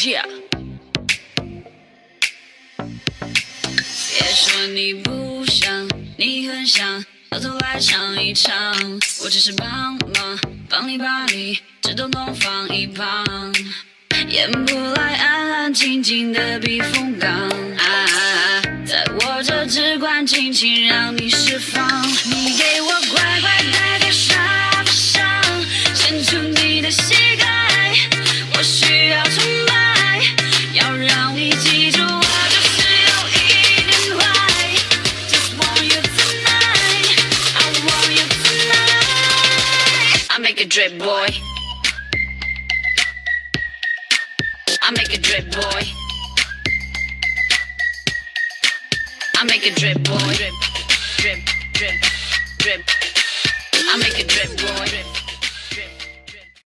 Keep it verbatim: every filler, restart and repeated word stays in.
Yeah。别说你不想，你很想，到头来唱一唱。我只是帮忙，帮你把你这都弄放一旁，演不来安安静静的避风港。啊，在我这只管尽情让你释放。你给我乖乖待在沙发上，伸出你的膝盖，我需要崇拜，要让你记住我就是有一点坏。Just want you tonight, I want you tonight. I make a drip boy, I make a drip boy, I make a drip boy, drip, drip, drip, drip. I make a drip boy.